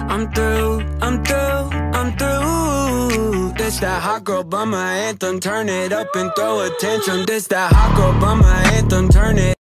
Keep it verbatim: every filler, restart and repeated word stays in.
I'm through, I'm through, I'm through. This that hot girl bummer anthem, turn it up and throw a tantrum. This that hot girl bummer anthem, turn it